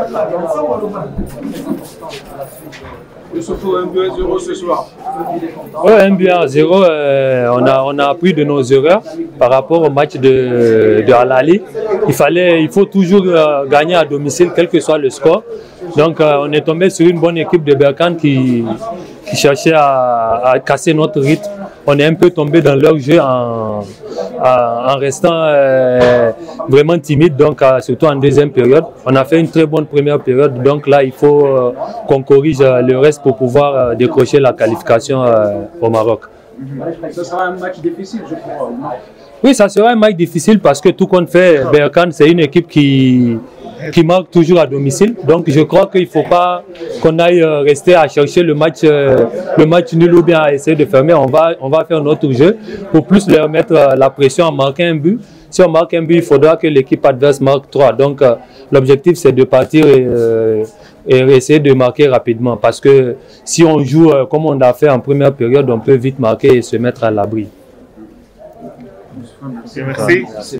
Il se faut 1-2-0 ce soir. Oui, 1-0, on a appris de nos erreurs par rapport au match de Al-Ahly. Il faut toujours gagner à domicile, quel que soit le score. Donc on est tombé sur une bonne équipe de Berkane qui cherchait à casser notre rythme. On est un peu tombé dans leur jeu en restant vraiment timide, donc surtout en deuxième période. On a fait une très bonne première période, donc là il faut qu'on corrige le reste pour pouvoir décrocher la qualification au Maroc. Ce sera un match difficile, je crois. Oui, ça sera un match difficile parce que tout compte fait, Berkane c'est une équipe qui marque toujours à domicile. Donc je crois qu'il ne faut pas qu'on aille rester à chercher le match nul ou bien à essayer de fermer. On va faire notre jeu pour plus leur mettre la pression en marquant un but. Si on marque un but, il faudra que l'équipe adverse marque 3. Donc l'objectif c'est de partir et essayer de marquer rapidement. Parce que si on joue comme on a fait en première période, on peut vite marquer et se mettre à l'abri. Merci.